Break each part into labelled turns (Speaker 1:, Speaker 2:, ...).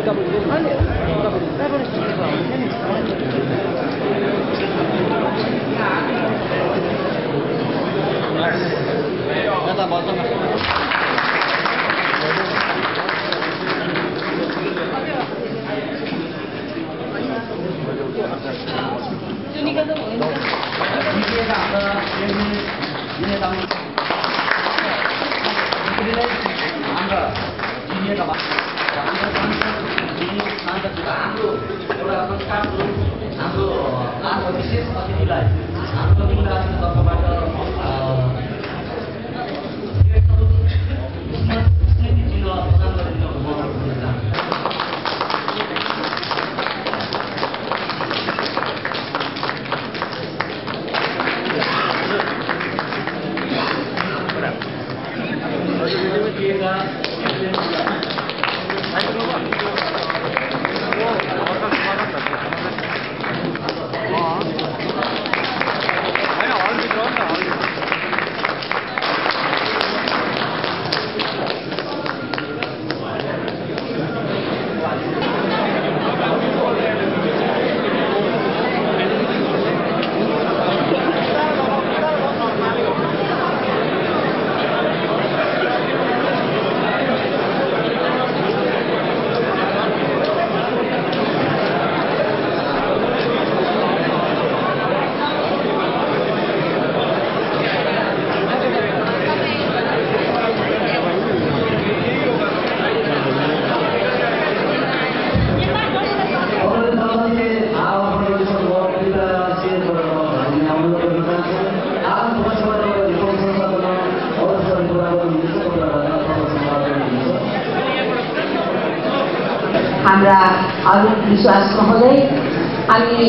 Speaker 1: हाम्रा अरू विश्वास महोदय अनि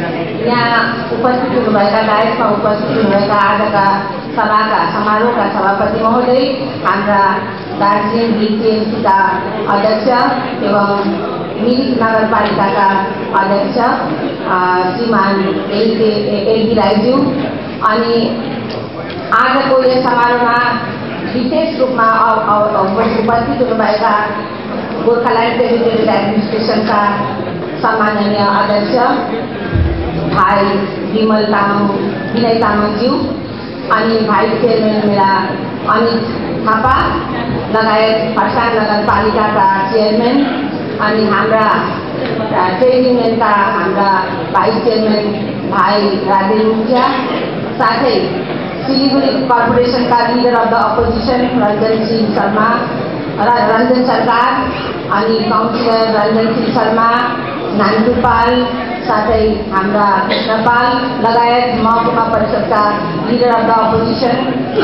Speaker 1: यहाँ उपस्थित हुनुभएका गायकमा उपस्थित हुनुभएका आजका सभाका समारोहका सभापति महोदय, हाम्रा दार्जिलिङ टिएमसीका अध्यक्ष एवं मिरिक नगरपालिकाका अध्यक्ष श्रीमान एलडी राईज्यू अनि आजको यस समारोहमा विशेष रूपमा उपस्थित हुनुभएका गोर्खाल्यान्ड टेरिटोरियल एडमिनिस्ट्रेसनका सम्माननीय अध्यक्ष भाइ विनय तामाङज्यू अनि भाइस चेयरम्यान मेरा अनित थापा लगायत खरसाङ नगरपालिकाका चेयरम्यान अनि हाम्रा ट्रेड युनियनका हाम्रा भाइस चेयरम्यान भाइ राजेन्द्र मुखिया, साथै सिलिगुडी कर्पोरेसनका leader of the opposition Ranjan Sarkar अनि काउन्सिलर रञ्जन सिंह शर्मा, नानटुपाल, साथै हाम्रा कृष्णपाल लगायत महकुमा परिषदका leader of the opposition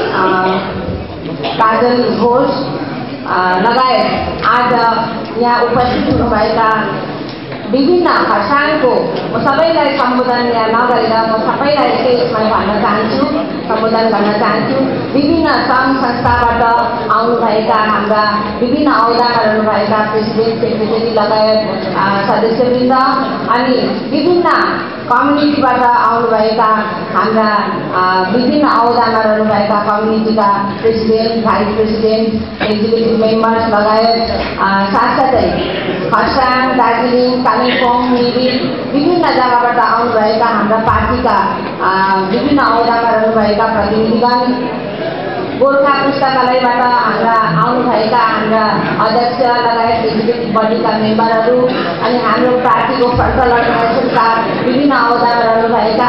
Speaker 1: Kajal Ghosh लगायत आज यहाँ उपस्थित हुनुभएका विभिन्न खरसाङको म सबैलाई सम्बोधन यहाँ नगरेर म सबैलाई एकै यसमा भन्न चाहन्छु, सम्बोधन गर्न चाहन्छु। विभिन्न सङ्घ संस्थाबाट आउनुभएका हाम्रा विभिन्न अहोदामा रहनुभएका प्रेसिडेन्ट, सेक्रेटरी लगायत सदस्यवृन्द अनि विभिन्न कम्युनिटीबाट आउनुभएका हाम्रा विभिन्न अहोदामा रहनुभएका कम्युनिटीका president, vice president, executive members लगायत साथसाथै खरसाङ, दार्जिलिङ, कालिम्पोङ, मिरिक विभिन्न जग्गाबाट आउनुभएका हाम्रा पार्टीका विभिन्न अहोदामा रहनुभएका प्रतिनिधिगण, गोर्खा पुस्तकालयबाट हाम्रा आउनुभएका हाम्रा अध्यक्ष लगायत एक्जिक्युटिभ बडीका मेम्बरहरू अनि हाम्रो पार्टीको फ्रन्टल अर्गनाइजेसनका विभिन्न अहोदामा रहनुभएका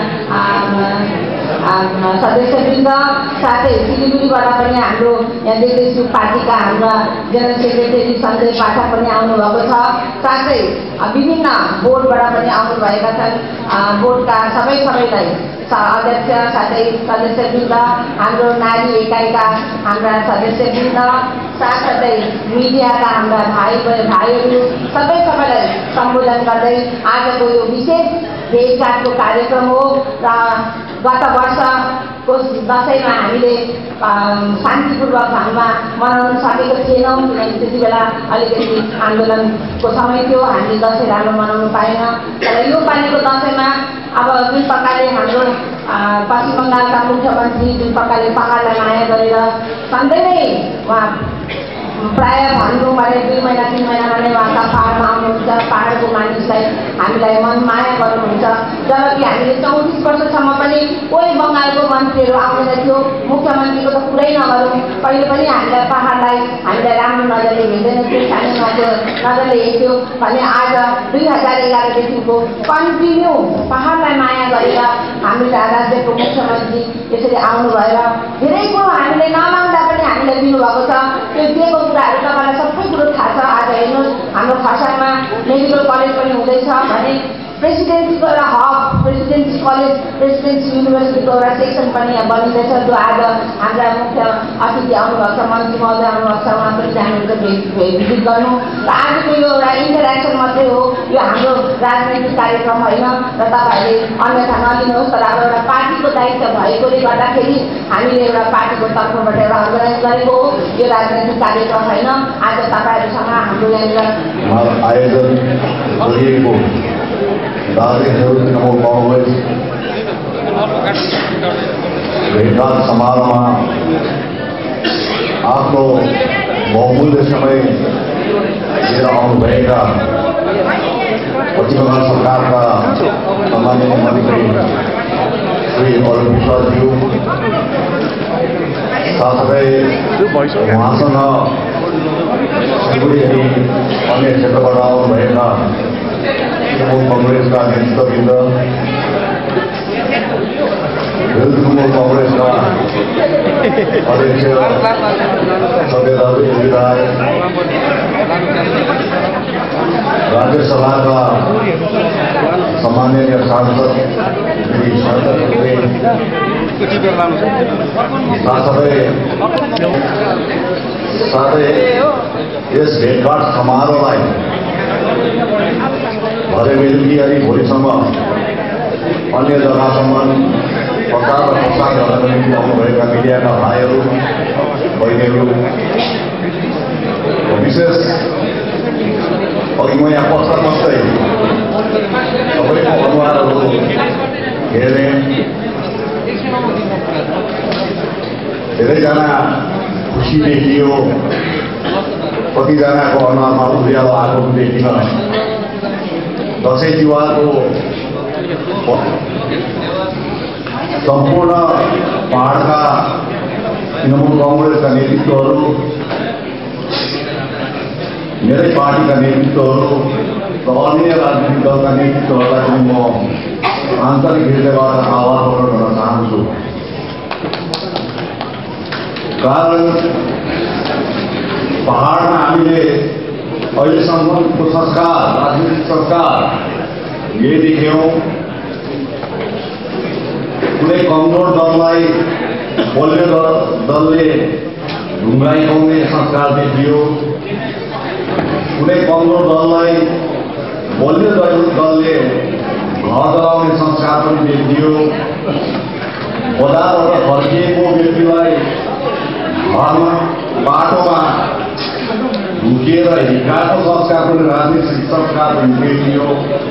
Speaker 1: हाम्रा सदस्यवृन्द, साथै सिलिगुडीबाट पनि हाम्रो यहाँ देख्दैछु पार्टीका हाम्रा जनरल सेक्रेटरी सञ्जय पाठक पनि आउनुभएको छ, साथै विभिन्न बोर्डबाट पनि आउनुभएका छन्। बोर्डका सबैलाई अध्यक्ष साथै सदस्यवृन्द, हाम्रो नारी एकाइका हाम्रा सदस्यवृन्द, साथसाथै मिडियाका हाम्रा भाइहरू सबैलाई सम्बोधन गर्दै आजको यो विशेष भेटघाटको कार्यक्रम हो र गत वर्षको दसैँमा हामीले शान्तिपूर्वक ढङ्गमा मनाउन सकेको थिएनौँ किनकि त्यति बेला अलिकति आन्दोलनको समय थियो, हामीले दसैँ राम्रो मनाउन पाएन। तर यो पालिको दसैँमा अब जुन प्रकारले हाम्रो पश्चिम बङ्गालका मुख्यमन्त्री जुन प्रकारले पहाडलाई माया गरेर सधैँ नै उहाँ प्राय भन्छौँ भने 2 महिना 3 महिनामा नै उहाँका पहाडमा आउनुहुन्छ। पहाडको मानिसलाई हामीलाई मनमाया गर्नुहुन्छ। जबकि हामीले 34 वर्षसम्म पनि कोही बङ्गालको मन्त्रीहरू आउँदैन थियो। मुख्यमन्त्रीको त कुरै नगरौँ, कहिले पनि हामीलाई राम्रो नजरले हेर्दैन थियो, सानो नजरले हेर्थ्यो भने आज 2011 देखिको कन्टिन्यू पहाडलाई माया गरेर हाम्रो राज्यको मुख्यमन्त्री यसरी आउनु भएर धेरै कुरो हामीले नमाग्दा पनि हामीलाई दिनुभएको छ। त्यो दिएको कुराहरू तपाईँलाई सबै कुरो थाहा छ। आज हेर्नुहोस् हाम्रो खरसाङमा मेडिकल कलेज पनि हुँदैछ भने प्रेसिडेन्सीको एउटा हब, प्रेसिडेन्सी कलेज, प्रेसिडेन्सी युनिभर्सिटीको एउटा सेक्सन पनि यहाँ बनिँदैछ। जो आज हाम्रा मुख्य अतिथि आउनुभएको छ, मन्त्री महोदय आउनुभएको छ, उहाँ पनि जानुहुन्छ भिजिट गर्नु। र आजको यो एउटा इन्टरेक्सन मात्रै हो, यो हाम्रो राजनैतिक कार्यक्रम होइन र तपाईँहरूले अन्यथा नलिनुहोस्। तर अब एउटा पार्टीको दायित्व भएकोले गर्दाखेरि हामीले एउटा पार्टीको तर्फबाट एउटा अर्गनाइज गरेको हो, यो राजनैतिक कार्यक्रम होइन। आज तपाईँहरूसँग हाम्रो यहाँनिर
Speaker 2: आयोजन गरिएको दार्जिलिङ तृणमूल कांग्रेस भेटघाट समारोहमा आफ्नो बहुमूल्य समय दिएर आउनुभएका पश्चिम बङ्गाल सरकारका सम्माननीय मन्त्री श्री अरुण विश्वासज्यू साथसाथै उहाँसँग सिलगढी अनि अन्य क्षेत्रबाट आउनुभएका तृणमूल कांग्रेसका नेतृत्ववृन्द, तृणमूल कांग्रेसका अध्यक्ष सभ्यदाजु विधायक, राज्यसभाका सम्माननीय सांसद श्री साथै यस भेटघाट समारोहलाई भरे बेलुकी अनि भोलिसम्म अन्य जग्गासम्म प्रचार र प्रसार गर्नको निम्ति आउनुभएका मिडियाका भाइहरू बहिनीहरू, विशेष अघि म यहाँ पस्दै सबैको अनुहारहरू हेर्ने धेरैजना खुसी देखियो, कतिजनाको अनुहारमा उज्यालो आएको देखिन। दसैँ तिहारको सम्पूर्ण पहाडका तृणमूल कांग्रेसका नेतृत्वहरू, मेरै पार्टीका नेतृत्वहरू र अन्य राजनीतिक दलका नेतृत्वहरूलाई पनि म आन्तरिक हृदयबाट आभार प्रकट गर्न चाहन्छु। कारण पहाडमा हामीले अहिलेसम्मको संस्कार, राजनीतिक संस्कार यही देख्यौँ, कुनै कमजोर दललाई बलियो दलले ढुङ्गाइकाउने संस्कार देखियो, कुनै कमजोर दललाई बलियो दलले घर जलाउने संस्कार पनि देखियो, बजारबाट फर्किएको व्यक्तिलाई घरमा बाटोमा ढुकेर हिर्काएको संस्कार पनि, राजनीतिक संस्कार पनि देखियो,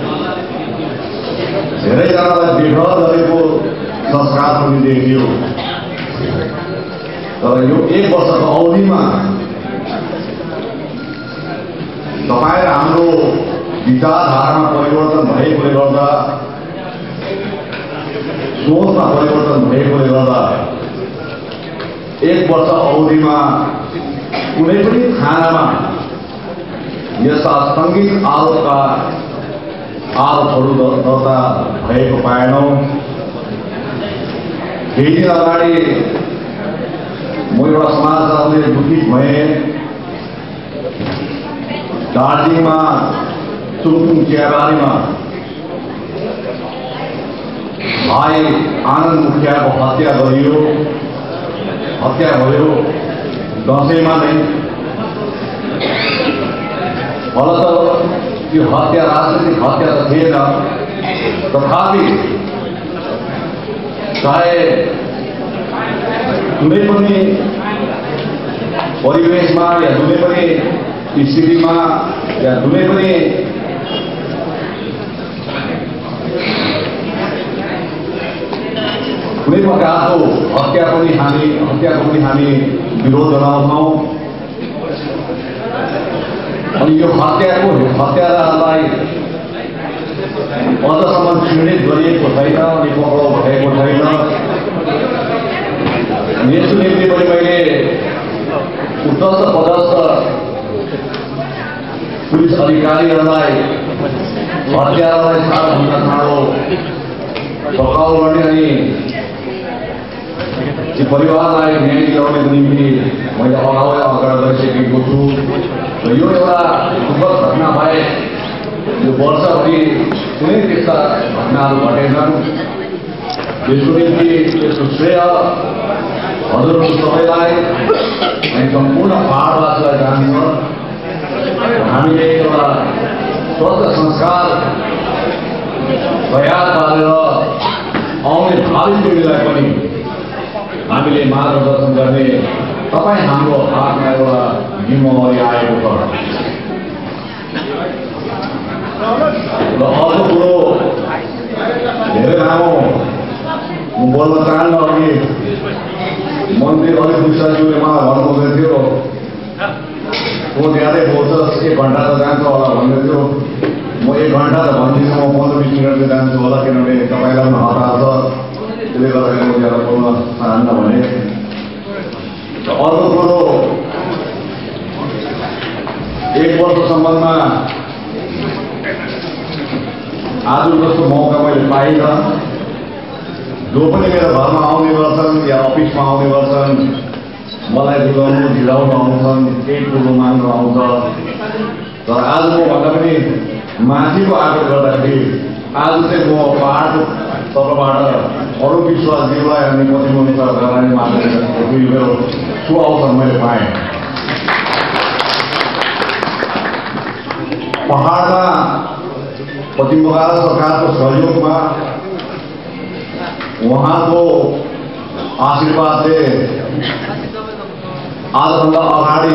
Speaker 2: धेरैजनालाई बेघर गरेको संस्कार पनि देखियो। तर यो 1 वर्षको अवधिमा तपाईँ हाम्रो विचारधारामा परिवर्तन भएकोले गर्दा, सोचमा परिवर्तन भएकोले गर्दा 1 वर्ष अवधिमा कुनै पनि थानामा यस्ता सङ्गीत आरोपहरू दर्ता भएको पाएनौँ। केही दिन अगाडि म एउटा समाचारले दुखित भएँ। दार्जिलिङमा चुङथुङ चियाबारीमा भाइ आनन्द मुखियाको हत्या गरियो। हत्या भयो दसैँमा नै। फलत त्यो हत्या राजनीतिक हत्या त थिएन, तथापि चाहे कुनै पनि परिवेशमा या कुनै पनि स्थितिमा या कुनै पनि कुनै प्रकारको हत्याको पनि हामी विरोध जनाउँछौँ। अनि यो हत्यारालाई अझसम्म चिन्हित गरिएको छैन अनि पक्राउ भएको छैन। यसको निम्ति पनि मैले उच्च पदस्थ पुलिस अधिकारीहरूलाई हत्यारालाई चाँडोभन्दा चाँडो पक्राउ गर्ने अनि परिवारलाई न्याय दिलाउनको निम्ति मैले अगाडि गइसकेको छु। र यो एउटा दुःखद घटना भए यो वर्षभरि कुनै त्यस्ता घटनाहरू घटेनन्। यसको निम्ति यसको श्रेय हजुरहरू सबैलाई अनि सम्पूर्ण पहाडवासीलाई जान्छ। हामीले एउटा स्वस्थ संस्कार तयार पारेर आउने भावी पिँढीलाई पनि हामीले मार्गदर्शन गर्ने तपाईँ हाम्रो हातमा एउटा जिम्मेवारी आएको छ। र अर्को कुरो धेरै लामो बोल्न चाहन्न। अघि मन्त्री अलिक विश्वासज्यूले मलाई भन्नुहुँदै थियो म ज्यादै बोल्छ 1 घन्टा त जान्छ होला भन्दै थियो। म 1 घन्टा त भन्दिनँ, म 15-20 मिनटले जान्छु होला, किनभने तपाईँलाई पनि हतार छ, त्यसले गर्दाखेरि म ज्यादा बोल्न चाहन्न भने। अर्को कुरो 1 वर्षसम्ममा आज जस्तो मौका मैले पाइनँ। जो पनि मेरो घरमा आउने गर्छन् या अफिसमा आउने गर्छन् मलाई बुझाउनु ढिलाउनु आउँछन्, केही कुरो माग्नु आउँछ। तर आज म भन्दा पनि माथिको आएको गर्दाखेरि आज चाहिँ म पहाडको तर्फबाट अरू विश्वासजीलाई अनि प्रतिबन्ध गराउने माग्ने मेरो सुअवसर मैले पाएँ। पहाडमा पश्चिम बङ्गाल सरकारको सहयोगमा उहाँको आशीर्वादले आजभन्दा अगाडि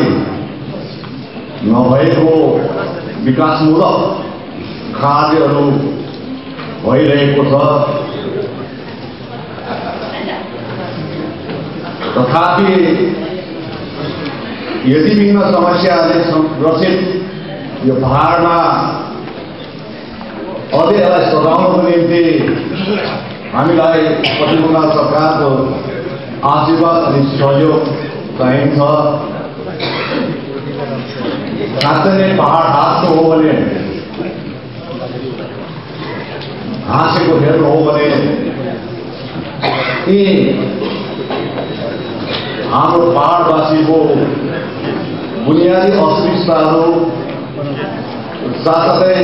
Speaker 2: नभएको विकासमूलक कार्यहरू भइरहेको छ। तथापि यति विभिन्न समस्याहरूले ग्रसित यो पहाडमा अझै यसलाई सघाउनको निम्ति हामीलाई पश्चिम बङ्गाल सरकारको आशीर्वाद अनि सहयोग चाहिन्छ। साँच्चै नै पहाड हाँस्नु हो भने, हाँसेको हेर्नु हो भने यी हाम्रो पहाडवासीको बुनियादी असुविस्ताहरू साथसाथै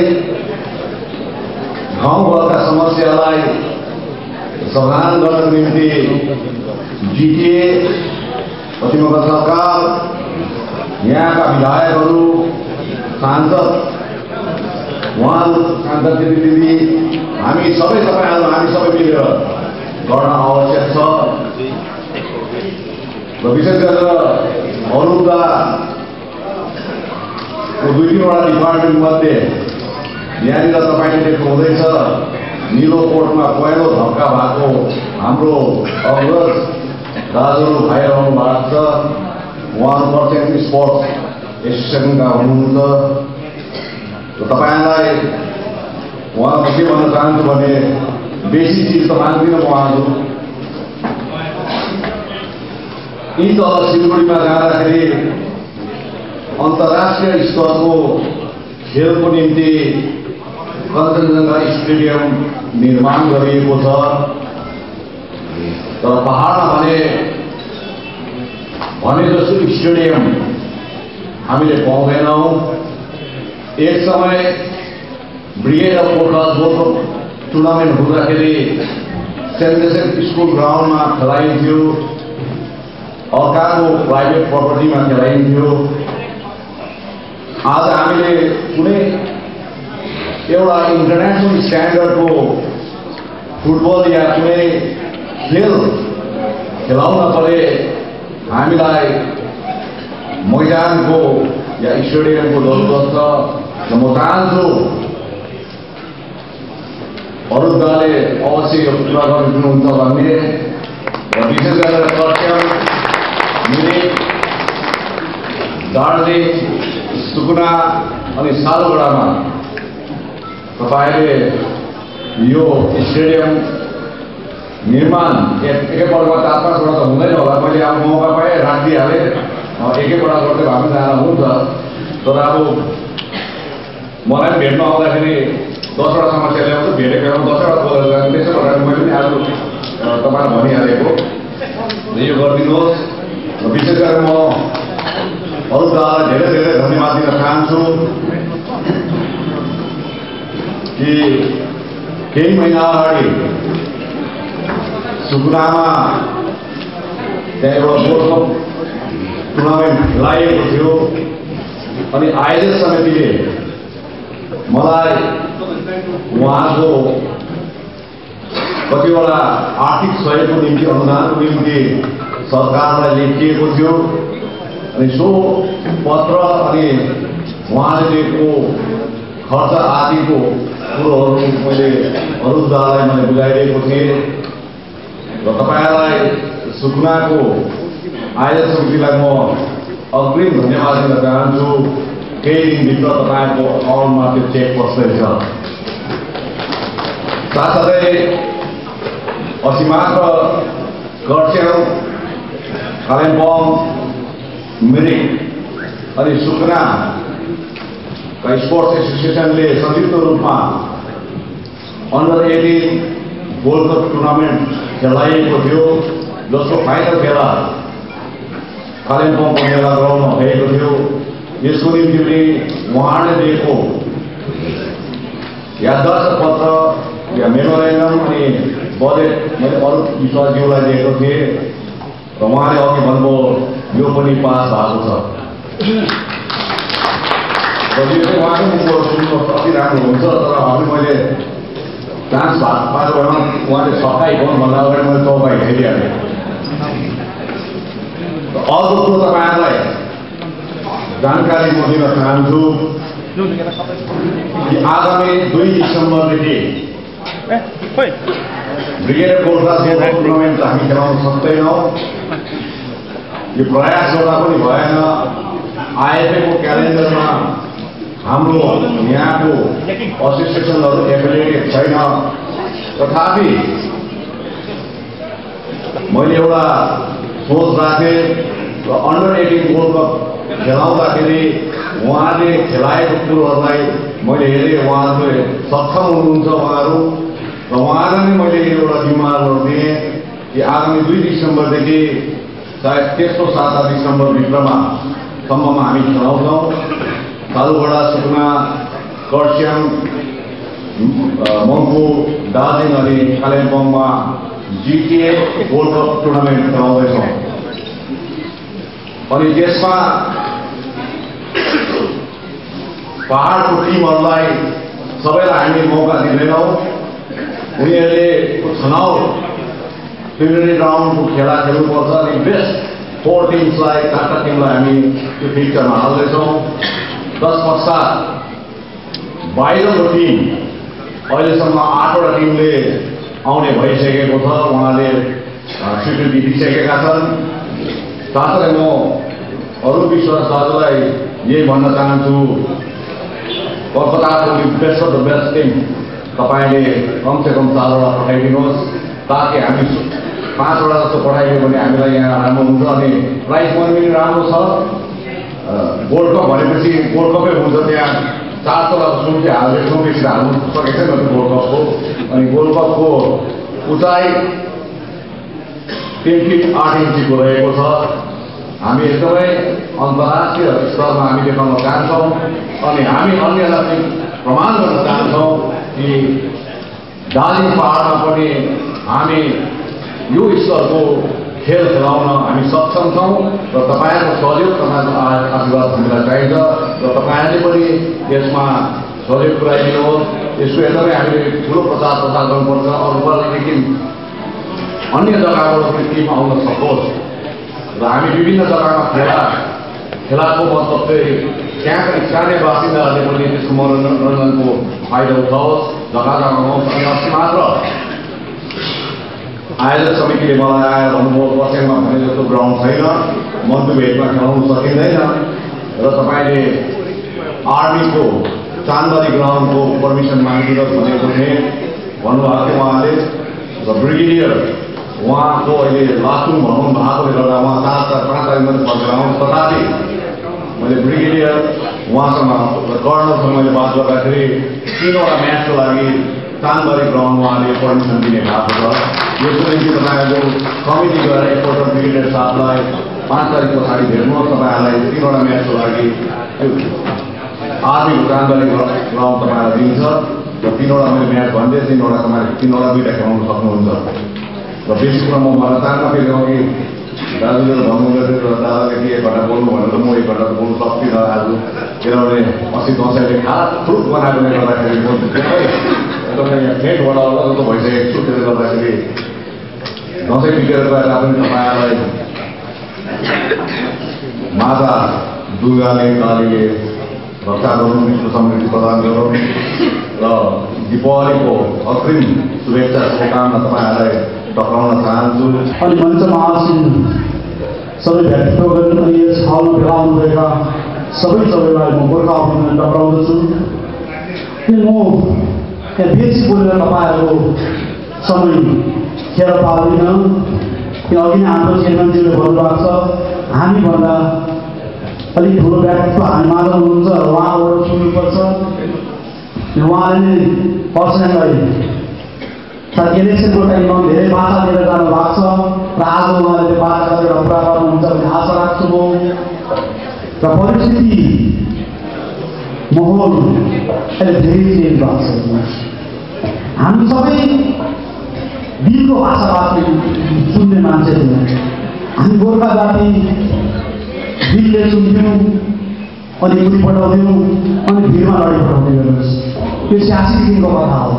Speaker 2: गाउँघरका समस्यालाई समाधान गर्नको निम्ति जिटिए, पश्चिम बङ्गाल सरकार, यहाँका विधायकहरू, सांसद, सांसद दिदी हामी सबै मिलेर गर्न आवश्यक छ। र विशेष गरेर अरूका 2-3वटा डिपार्टमेन्ट मध्ये यहाँनिर तपाईँले देख्नु हुँदैछ नीलो कोटमा पहिलो धक्का भएको हाम्रो अग्रज दाजुहरू भाइहरू आउनु भएको छ। उहाँहरू प्रत्येक स्पोर्ट्स एसोसिएसनका हुनुहुन्छ। तपाईँलाई उहाँलाई के भन्न चाहन्छु भने बेसी चिज त माग्दिनँ म आज। यी तल सिलगढीमा जाँदाखेरि अन्तर्राष्ट्रिय स्तरको खेलको निम्ति कञ्चनजङ्घा स्टेडियम निर्माण गरिएको छ। तर पहाडमा भने जस्तो स्टेडियम हामीले पाउँदैनौँ। एक समय ब्रिगेड अफ पोर्टलको टुर्नामेन्ट हुँदाखेरि सेन्ट जोसेफ स्कुल ग्राउन्डमा खेलाइन्थ्यो, अर्काको प्राइभेट प्रपर्टीमा खेलाइन्थ्यो। आज हामीले कुनै एउटा इन्टरनेसनल स्ट्यान्डर्डको फुटबल या कुनै खेल खेलाउन परे हामीलाई मैदानको या स्टेडियमको जरुरत छ। र म चाहन्छु अरू दलले अवश्य यो कुरा गरिदिनुहुन्छ भन्ने। र विशेष गरेर कर्सियङ मिरिक दार्जिलिङ, सुकुना अनि सालगढामा तपाईले यो स्टेडियम निर्माण एकैपल्टमा 4-5 वटा त हुँदैन होला। मैले अब मौका पाएँ राखिदिइहालेँ, एकैपल्ट गर्दै भए पनि जान हुन्छ। तर अब मलाई भेट्न आउँदाखेरि 10 वटा समस्या ल्याउँछु, भेटेको बेलामा 10 वटा बोलेर जानु। त्यसो भएर मैले पनि आज तपाईँलाई भनिहालेको यो गरिदिनुहोस्। विशेष गरेर म अरू दललाई धेरै धेरै धन्यवाद दिन चाहन्छु कि केही महिना अगाडि सुकुनामा त्यहाँ एउटा वर्ल्ड कप टुर्नामेन्ट खेलाइएको थियो अनि आयोजक समितिले मलाई उहाँको कतिवटा आर्थिक सहयोगको निम्ति अनुदानको निम्ति सरकारलाई लेखिएको थियो अनि सो पत्र अनि उहाँले दिएको खर्च आदिको कुरोहरू मैले अरूलाई मैले बुझाइदिएको थिएँ र तपाईँलाई सुकुनाको आयोजक समितिलाई म अग्रिम धन्यवाद दिन चाहन्छु। केही दिनभित्र तपाईँको अकाउन्टमा त्यो चेक पस्दैछ। साथसाथै अस्ति मात्र खरसाङ, कालिम्पोङ, मिरिक अनि सुकुनाका स्पोर्ट्स एसोसिएसनले संयुक्त रूपमा अन्डर 18 वर्ल्ड कप टुर्नामेन्ट खेलाइएको थियो, जसको फाइनल खेला कालिम्पोङको मेला ग्राउन्डमा भएको थियो। यसको निम्ति पनि उहाँले दिएको याददाश्त पत्र या मेमोरेन्डम अनि बजेट मैले अरू विश्वासज्यूलाई दिएको थिएँ र उहाँले अघि भन्नुभयो यो पनि पास भएको छ। र यो चाहिँ उहाँको मुखबाट सुन्नु अति राम्रो हुन्छ। तर अघि मैले चान्स पाएको बेलामा उहाँले सफाइ गर्नुभन्दा अगाडि मैले चौपाई खेलिहालेँ। अर्को कुरो तपाईँहरूलाई जानकारी म दिन चाहन्छु कि आगामी 2 डिसेम्बरदेखि ब्रिगेड गोर्खा टुर्नामेन्ट हामी खेलाउन सक्दैनौँ। यो प्रयास गर्दा पनि भएन। आइएफएको क्यालेन्डरमा हाम्रो यहाँको एसोसिएसनहरू एफिलिएटेड छैन। तथापि मैले एउटा सोच राखेँ र अन्डर 18 वर्ल्ड कप खेलाउँदाखेरि उहाँले खेलाएको कुरोहरूलाई मैले हेरेँ। उहाँहरूले सक्षम हुनुहुन्छ उहाँहरू र उहाँलाई नै मैले एउटा जिम्मेवार दिएँ कि आगामी 2 डिसेम्बरदेखि सायद तेस्रो 7 डिसेम्बरभित्रमा सम्ममा हामी खेलाउँछौँ। सालुगढा, सुकुना, खरसाङ, मङ्पू, दार्जिलिङ अनि कालिम्पोङमा जिटिए वर्ल्ड कप टुर्नामेन्ट खेलाउँदैछौँ। अनि त्यसमा पहाडको टिमहरूलाई सबैलाई हामीले मौका दिँदैनौँ। उनीहरूले छनौट प्रिलिमिनरी राउन्डको खेला खेल्नुपर्छ अनि बेस्ट 4 टिम्सलाई 4टा टिमलाई हामी त्यो फिक्चरमा हाल्दैछौँ। तत्पश्चात बाहिरको टिम अहिलेसम्म 8वटा टिमले आउने भइसकेको छ। उहाँले स्वीकृति दिइसकेका छन्। साथै म अरू विश्वास दाजुलाई यही भन्न चाहन्छु, कलकत्ताको best of the best team तपाईँले कमसेकम 4वटा पठाइदिनुहोस् ताकि हामी 5वटा जस्तो पठाइदियो भने हामीलाई यहाँ राम्रो हुन्छ अनि प्राइज मनी पनि राम्रो छ। गोल्ड कप भनेपछि गोल्ड कपै हुन्छ। त्यहाँ 4 तला सुन चाहिँ हाल्दैछौँ, बेसी हाल्नु सकेको छैन गोल्ड कपको। अनि गोल्ड कपको उचाइ 3 फिट 8 इन्चीको रहेको छ। हामी एकदमै अन्तर्राष्ट्रिय स्तरमा हामी देखाउन चाहन्छौँ अनि हामी अन्यलाई पनि प्रमाण गर्न चाहन्छौँ कि दार्जिलिङ पहाडमा पनि हामी यो स्तरको खेल खेलाउन हामी सक्षम छौँ र तपाईँहरूको सहयोग, तपाईँको आशीर्वाद हामीलाई चाहिन्छ र तपाईँहरूले पनि यसमा सहयोग पुर्याइदिनुहोस्। यसको एकदमै हामीले ठुलो प्रचार गर्नुपर्छ। अरूदेखि अन्य जग्गाबाट पनि टिम आउन सकोस् र हामी विभिन्न जग्गामा खेलाको मतलब चाहिँ त्यहाँका स्थानीय बासिन्दाहरूले पनि त्यसको मनोरञ्जनको फाइदा उठाओस्, जग्गा जग्गामा आउँछ। अनि अस्ति मात्र आयोजक समितिले मलाई आएर भन्नुभयो खरसाङमा भने जस्तो ग्राउन्ड छैन, मन्तु भेटमा खेलाउन सकिँदैन। र तपाईँले आर्मीको चान्दबारी ग्राउन्डको पर्मिसन मागिदिनुहोस् भनेको थिएँ भन्नुभएको थियो उहाँले। र ब्रिगेडियर उहाँको अहिले लासुङ भनौँ भएकोले गर्दा उहाँ 4-5 तारिकमा फर्केर आउनु, तथापि मैले ब्रिगेडियर उहाँसँग र कर्नलसँग मैले बात गर्दाखेरि 3वटा म्याचको लागि चान्दबारी ग्राउन्ड उहाँले पर्मिसन दिने भएको छ। यसको निम्ति तपाईँहरू कमिटी गएर एकपल्ट ब्रिगेडियर साहबलाई 5 तारिक पछाडि भेट्नुहोस्। तपाईँहरूलाई 3वटा म्याचको लागि आर्मीको चान्दबारी ग्राउन्ड तपाईँलाई दिन्छ र 3वटा मैले म्याच भनिदिएँ, 3वटा तपाईँले 3वटा 2टा खेलाउन सक्नुहुन्छ। र बेसी कुरा म भन्न चाहन्न, फेरि अघि दाजुले भन्नुहुँदै थियो र दादाले के 1 घन्टा बोल्नु भनेर म 1 घन्टा बोल्नु सक्दिनँ आज, किनभने 80 दसैँले खासफुट बनाएकोले गर्दाखेरि म एकदमै यहाँ फेटबाट जस्तो भइसकेको छु। त्यसले गर्दाखेरि दसैँ बितेर गएर पनि तपाईँहरूलाई माता दुर्गाले कालीले रक्षा गरौँ, विश्व समृद्धि प्रदान गरौँ र दीपावलीको अग्रिम शुभेच्छा शुभकामना तपाईँहरूलाई टक्राउन चाहन्छु।
Speaker 3: अनि मञ्चमा आसीन सबै व्यक्तित्वगण अनि यस हलमा भेला हुनुभएका सबैलाई म गोर्खा अभिनन्दन टक्राउँदछु। म यहाँ बेसी बोलेर तपाईँहरूको समय खेर पाउँदिनँ, किन अघि नै हाम्रो चेयरम्यानज्यूले भन्नुभएको छ हामीभन्दा अलिक ठुलो व्यक्तित्व हामीमा हुनुहुन्छ र उहाँबाट सुन्नुपर्छ। उहाँले नै पर्सनलाई इलेक्सनको टाइममा धेरै बाचा दिएर जानु भएको छ र आज उहाँले त्यो बाचाको एउटा पुरा गर्नुहुन्छ भन्ने आशा राख्छु म। र परिस्थिति माहौल अहिले धेरै चेन्ज भएको छ। हामी सबै दिलको भाषाबाट सुन्ने मान्छे थियौँ। हामी गोर्खा जाति दिलले सुन्थ्यौँ अनि गुली पठाउँथ्यौँ अनि भिरमा लडी पठाउँदै गर्नुहोस्। त्यो 86 दिनको कथा हो।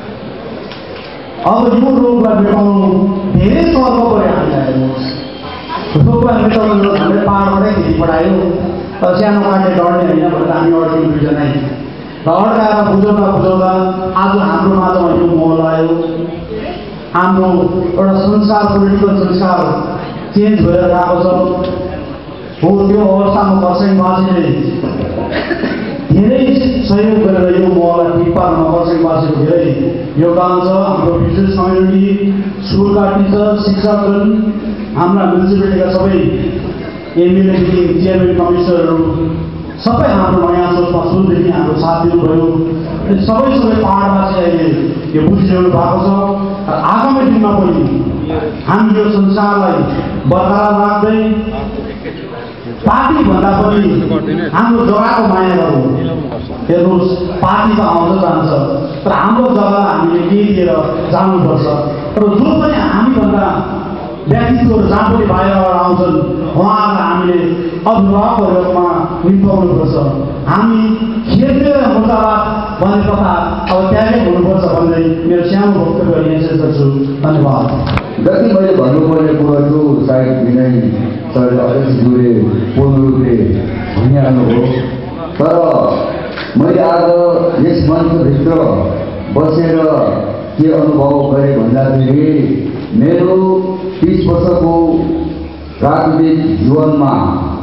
Speaker 3: अब यो रोगलाई मेटाउनु धेरै सर्व पऱ्यो हामीलाई। हेर्नुहोस्, रोगलाई मेटाउनु हामीले पाहाडबाटै खेती पठायो तर सानो काट्ने डढ्ने होइन भनेर हामी अड्क्यौँ 2 जनै र अड्काएर बुझाउँदा आज हाम्रो माझमा यो मोहल आयो। हाम्रो एउटा संस्कार, पोलिटिकल संस्कार चेन्ज भएर गएको छ। हो त्यो अवस्थामा खरसाङवासीले धेरै सहयोग गरेर यो मोहललाई ठिक पार्नमा खरसाङवासीको धेरै योगदान छ। हाम्रो बिजनेस कम्युनिटी, स्कुलका टिचर, शिक्षकगण, हाम्रा म्युनिसिपालिटीका सबै एमएलएदेखि चेयरम्यान कमिसनरहरू सबै हाम्रो नयाँ सोचमा सुरुदेखि हाम्रो साथ दिनुभयो। सबै पाहाडवासी अहिले यो बुझिरहनु भएको छ। आगामी दिनमा पनि हामी यो संसारलाई बरकरार राख्दै पार्टी भन्दा पनि हाम्रो जग्गाको माया गरौँ। हेर्नुहोस्, पार्टी त आउँछ जान्छ तर हाम्रो जग्गा हामीले केही दिएर जानुपर्छ। र जो पनि हामीभन्दा व्यक्तित्वहरू जहाँ पनि बाहिरबाट आउँछन् उहाँहरूलाई हामीले अभिभावकको रूपमा निभाउनुपर्छ। हामी खेल्दै मुर्दाबाद भन्ने कथा अब त्यागै हुनुपर्छ भन्दै मेरो सानो वक्तव्य यहाँ शेष गर्छु। धन्यवाद।
Speaker 4: जति मैले भन्नुपर्ने कुराहरू सायद विनय सरले अध्यक्षज्यूले पूर्ण रूपले भनिहाल्नुभयो। तर मैले आज यस मञ्चभित्र बसेर के अनुभव गरेँ भन्दाखेरि मेरो 30 वर्षको राजनीतिक जीवनमा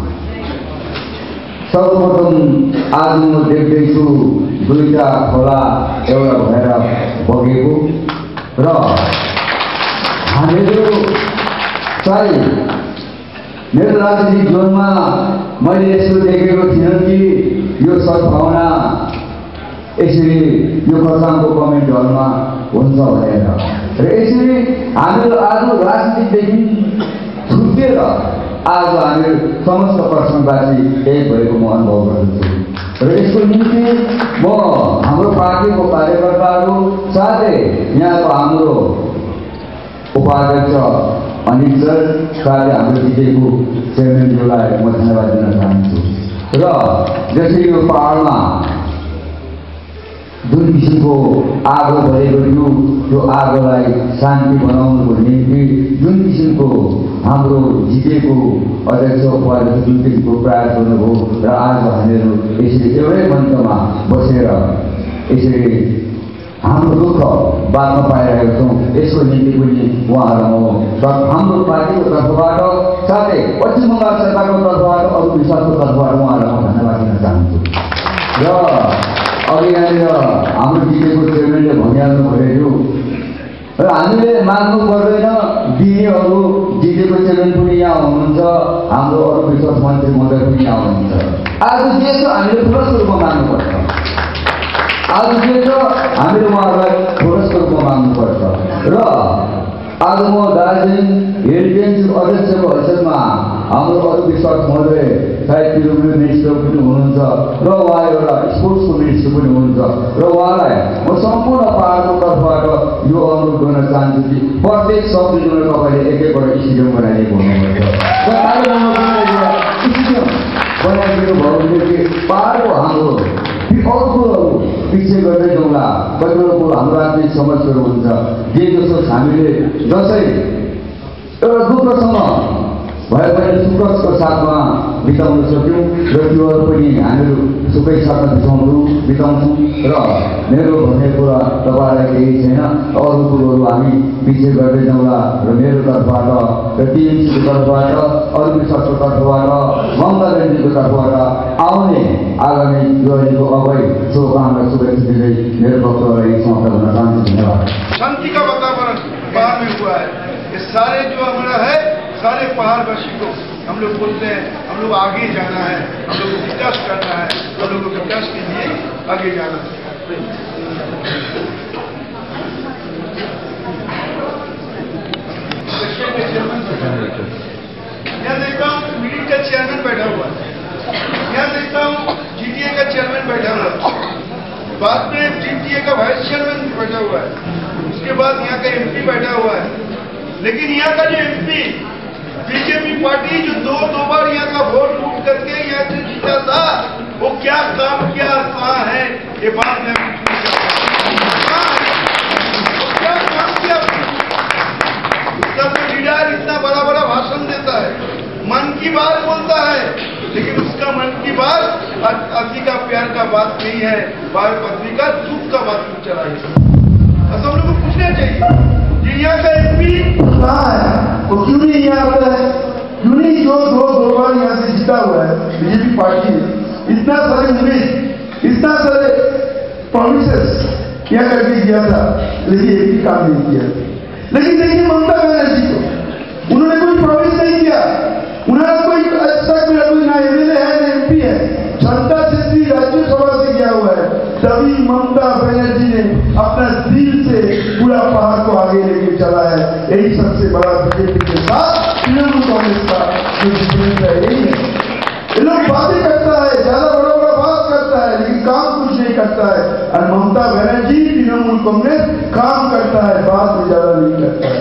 Speaker 4: सर्वप्रथम आज म देख्दैछु 2टा खोला एउटा भएर बगेको र हामीहरू चाहिँ मेरो राजनीतिक जीवनमा मैले यस्तो देखेको थिएँ कि यो सद्भावना यसरी यो खरसाङको कमेन्ट हलमा हुन्छ भनेर। र यसरी हामीहरू आज राजनीतिदेखि छुटेर आज हामी समस्त खरसाङवासी एक भएको म अनुभव गर्दछु। र यसको निम्ति म हाम्रो पार्टीको कार्यकर्ताहरू साथै यहाँको हाम्रो उपाध्यक्ष अनिल सर साथै हाम्रो जितेको चेयरम्यानज्यूलाई म धन्यवाद दिन चाहन्छु। र जसरी यो पाहाडमा जुन किसिमको आगो भरेको थियो त्यो आगोलाई शान्ति बनाउनुको निम्ति जुन किसिमको हाम्रो जितेको अध्यक्ष उपाध्यक्ष जुन किसिमको प्रयास गर्नुभयो र आज हामीहरू यसरी एउटै मञ्चमा बसेर यसरी हाम्रो दुःख बाँच्न पाइरहेका छौँ। यसको निम्ति पनि उहाँहरूलाई हाम्रो पार्टीको तर्फबाट साथै पश्चिम बङ्गाल सरकारको तर्फबाट अरू विश्वासको तर्फबाट उहाँहरूलाई म धन्यवाद दिन चाहन्छु। र अघि यहाँनिर हाम्रो जितेको चेयरम्यानले भनिहाल्नु भयो र हामीले माग्नु पर्दैन, दिनेहरू जितेको चेयरम्यान पनि यहाँ हुनुहुन्छ, हाम्रो अरू विश्वास मन्त्री महोदय पनि यहाँ हुनुहुन्छ। आज जे छ हामीले ठुलो रूपमा माग्नुपर्छ। आज जे छ हामीले उहाँहरूलाई ठुलो रूपमा माग्नुपर्छ। र आज म दार्जिलिङ हेरिटेज अध्यक्षको हैसियतमा हाम्रो अरू विश्वास महोदय सायद तिरुपति मिनिस्टर पनि हुनुहुन्छ र उहाँ एउटा स्पोर्ट्सको मिनिस्टर पनि हुनुहुन्छ र उहाँलाई म सम्पूर्ण पहाडको तर्फबाट यो अनुरोध गर्न चाहन्छु कि प्रत्येक सब डिभिजनमा तपाईँले एक एकवटा स्टेडियम बनाइदिएको हुनुपर्छ र स्टेडियम बनाइदिनु भयो भने कि पहाडको हाम्रो अर्को पछि गर्दै जाउँला। कतिवटा हाम्रो आर्थिक समस्याहरू हुन्छ, जे जसो हामीले जसै एउटा दुःखसँग भए पनि सुखको साथमा बिताउन सक्यौँ र त्योहरू पनि हामीहरू सुखै साथमा बिताउँछौँ। र मेरो भन्ने कुरा तपाईँलाई केही छैन, अरू कुरोहरू हामी पछि गर्दै जाउँला र मेरो तर्फबाट र टिएमसीको तर्फबाट अरू विश्वासको तर्फबाट ममता ब्यानर्जीको तर्फबाट आउने आगामी दिवालीको अगाडि शुभकामना शुभेच्छा दिँदै मेरो वक्तव्यलाई समाप्त गर्न चाहन्छु। धन्यवाद।
Speaker 5: शांति का वातावरण पहाड़ में हुआ है। ये सारे जो हमारा है सारे पहाड़वासी को हम लोग बोलते हैं हम लोग आगे जाना है, हम लोग को विकास करना है, हम लोग को विकास के लिए आगे जाना है। यहाँ देखता हूँ मीटिंग का चेयरमैन बैठा हुआ है, यहाँ देखता हूँ जीटीए का चेयरमैन बैठा हुआ है, बाद में जीटीए का वाइस चेयरमैन बैठा हुआ है, उसके बाद यहाँ का एमपी बैठा हुआ है। लेकिन यहाँ का जो एमपी बीजेपी पार्टी जो दो बार यहाँ का वोट लूट करके यहाँ से जीता था, वो क्या काम किया, कहाँ है ये बात मैं क्या काम किया? उसका तो लीडर इतना बड़ा बड़ा भाषण देता है, मन की बात बोलता है, लेकिन उसका मन की बात अति का प्यार का बात नहीं है, पत्नी का दुख का बात नहीं चला है। हम लोग को पूछना चाहिए यहाँ का एमपी कहाँ है, वो क्यों नहीं यहाँ आता है, क्यों नहीं जो दो बार यहाँ से जीता हुआ है बीजेपी पार्टी ने, इतना सारे उम्मीद, इतना सारे प्रोमिसेस क्या करके दिया था, लेकिन एक भी काम नहीं किया। लेकिन देखिए ममता बनर्जी को उन्होंने कोई प्रॉमिस नहीं किया, उन्होंने कोई अच्छा कोई ना एमएलए है ना एमपी है, जनता से राज्यसभा से गया हुआ है, तभी ममता बनर्जी ने अपना दिल से पूरा पहाड़ को आगे लेके चला है। यही सबसे बड़ा बीजेपी के साथ तृणमूल कांग्रेस का जो डिफरेंस है यही है। ये लोग बातें करता है, ज्यादा बड़ा बड़ा बात करता है, लेकिन काम कुछ नहीं करता है। और ममता बनर्जी तृणमूल कांग्रेस काम करता है, बात में ज्यादा नहीं करता है।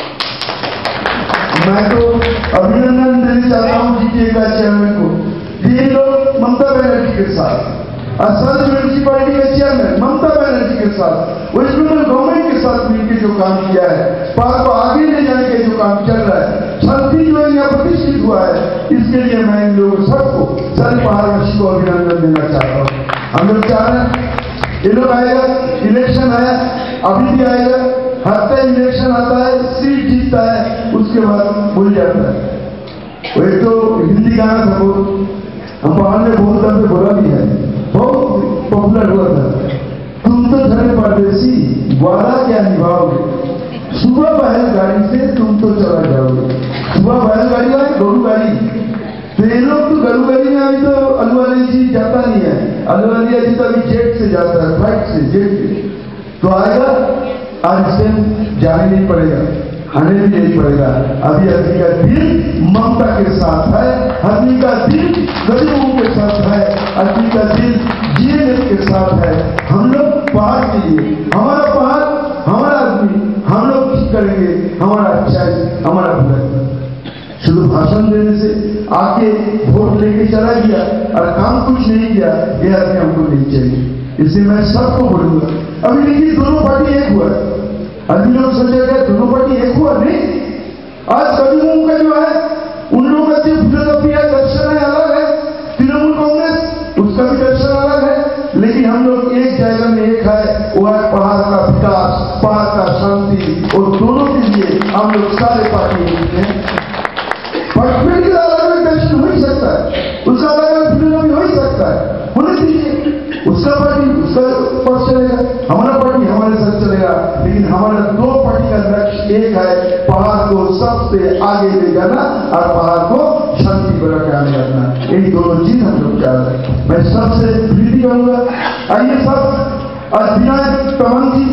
Speaker 5: मैं तो अभिनंदन देना चाहता हूँ जीटीए का चेयरमैन को, ये लोग ममता बनर्जी के साथ, असम म्यूनिसिपालिटी के चेयरमैन ममता बनर्जी के साथ, वेस्ट बंगाल गवर्नमेंट के साथ मिलकर जो काम किया है, पहाड़ को आगे ले जाने के जो काम चल रहा है, शांति जो यहाँ प्रतिष्ठित हुआ है, इसके लिए मैं इन लोगों सबको सारे पहाड़वासी को अभिनंदन देना चाहता हूँ। हम लोग चाह रहे हैं ये लोग आएगा, इलेक्शन आया, अभी भी आएगा, हर टाइम इलेक्शन आता है, सीट जीतता है, उसके बाद भूल जाता है। वो एक तो हिंदी गाना था, हम पहाड़ में बहुत दफे बोला भी है, बहुत पॉपुलर हुआ था, तुम तो धरे परदेसी वादा क्या निभाओगे, सुबह बैलगाड़ी से तुम तो चला जाओगे। सुबह बैलगाड़ी है गरु गाड़ी, तो ये लोग तो गरु गाड़ी में अभी तो अलवाली जी जाता नहीं है, अलवाली जी तो अभी जेट से जाता है, फ्लाइट से, जेट से तो आएगा, आज से जाने नहीं पड़ेगा, आने भी नहीं पड़ेगा। अभी आदमी का दिल ममता के साथ है, आदमी का दिल गरीबों के साथ है, आदमी का दिल जीने के साथ है। हम लोग पहाड़ के लिए, हमारा पहाड़ हमारा आदमी, हम लोग ठीक करेंगे, हमारा अच्छाई हमारा भलाई। शुद्ध भाषण देने से आके वोट लेके चला गया और काम कुछ नहीं किया, ये आदमी हमको नहीं चाहिए। इसलिए मैं सबको बोलूंगा, अभी देखिए दोनों पार्टी एक हुआ है, आदमी लोग सोचेगा दोनों पार्टी एक हुआ नहीं। आज गरीबों का जो है उन लोगों का जो फिलोसफी है, दर्शन है, अलग है, तृणमूल कांग्रेस उसका भी दर्शन अलग है, लेकिन हम लोग एक जायगा में एक है, वो है पहाड़ हम लोग सारे पार्टी हैं। पटमेंट का अलग अलग दर्शन हो ही सकता है, उसका अलग अलग फिल्म भी हो ही सकता है, होने दीजिए। उसका पार्टी उसका पक्ष चलेगा, हमारा पार्टी हमारे साथ चलेगा, लेकिन हमारा दो पार्टी का लक्ष्य एक है, पहाड़ को सबसे आगे ले जाना और पहाड़ को शांति बना के आने जाना। यही दोनों चीज हम लोग चाह रहे हैं। मैं सबसे विनती करूंगा, आइए सब आज विनायक तमन जी,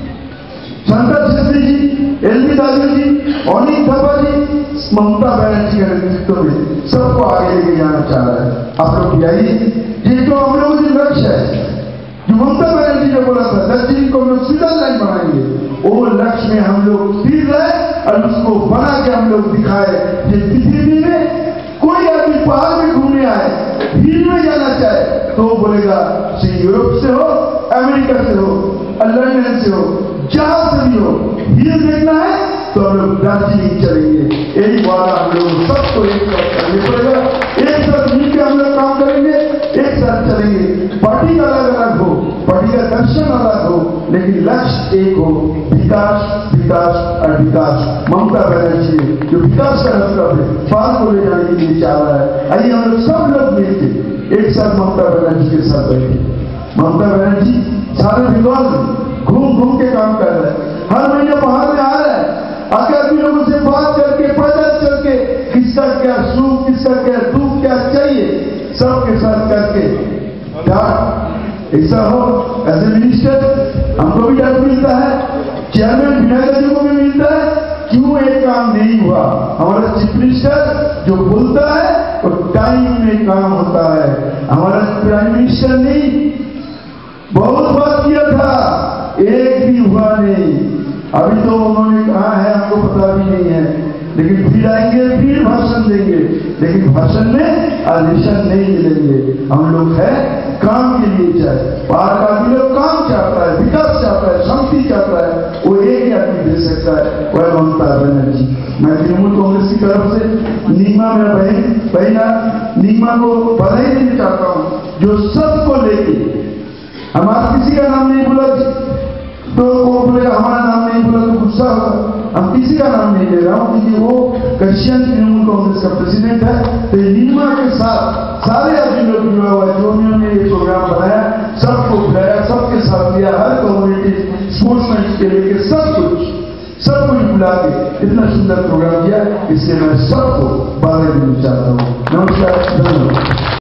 Speaker 5: शंकर छेत्री जी, एल.बी. दार्जिलिंग जी, अनिल थापा जी, ममता बनर्जी के नेतृत्व में सबको आगे लेके जाना चाह रहे हैं। आप लोग भी आइए। ये जो हम लोगों के लक्ष्य है, जो ममता बनर्जी ने बोला था दार्जिलिंग को हम लोग स्विट्जरलैंड बनाएंगे, वो लक्ष्य में हम लोग स्थिर रहे और उसको बना के हम लोग दिखाए। ये पृथ्वी में कोई आदमी पहाड़ में घूमने आए, हिल में जाना चाहे तो वो बोलेगा से यूरोप से हो, अमेरिका से हो, लंदन से हो, जहां से भी हो, हिल देखना है तो हम लोग दार्जिलिंग चलेंगे। यही वादा हम लोग सबको एक साथ करने पड़ेगा। एक साथ मिलकर हम लोग काम करेंगे, एक साथ चलेंगे। पार्टी का अलग अलग हो, पार्टी का दर्शन अलग हो, लेकिन लक्ष्य एक हो, विकास विकास और विकास। ममता बनर्जी जो विकास का रास्ता है पार को ले जाने के लिए चाह रहा है। आइए हम लोग सब लोग मिलकर एक साथ ममता बनर्जी के साथ बैठे। ममता बनर्जी सारे बंगाल में घूम घूम के काम कर रहे हैं, हर महीने बाहर में आ रहा है, आके आदमी लोगों से बात करके पैदल चल के किसका क्या सुख, किसका क्या दुख, क्या चाहिए सबके साथ करके क्या ऐसा हो। एज ए मिनिस्टर हमको भी डर मिलता है, चेयरमैन विनायक जी को भी मिलता है, क्यों एक काम नहीं हुआ। हमारा चीफ मिनिस्टर जो बोलता है वो टाइम में काम होता है। हमारा प्राइम मिनिस्टर नहीं, बहुत बात किया था, एक भी हुआ नहीं। अभी तो उन्होंने कहा है, हमको पता भी नहीं है, लेकिन फिर आएंगे, फिर भाषण देंगे, लेकिन भाषण में आदेशन नहीं मिलेंगे। हम लोग है काम के लिए चाहे, बाहर का आदमी लोग काम चाहता है, विकास चाहता है, शांति चाहता है, वो एक ही आदमी दे सकता है, वह ममता बनर्जी। मैं तृणमूल कांग्रेस की तरफ से नीमा मेरा बहना नीमा को बधाई देना चाहता हूँ, जो सबको लेके हमारा किसी का नाम नहीं बोला तो वो बोलेगा हमारा नाम नहीं बोला तो गुस्सा होगा। हम किसी का नाम नहीं ले रहा हूं क्योंकि वो क्रिश्चियन तृणमूल कांग्रेस का प्रेसिडेंट है। तो नीमा के साथ सारे आदमी लोग जुड़ा हुआ है, जो उन्होंने ये प्रोग्राम बनाया, सबको बुलाया, सबके साथ लिया, हर कम्युनिटी स्पोर्ट्समैन के लेके सब कुछ बुला के इतना सुंदर प्रोग्राम किया। इसलिए मैं सबको बधाई देना चाहता हूँ। नमस्कार, धन्यवाद।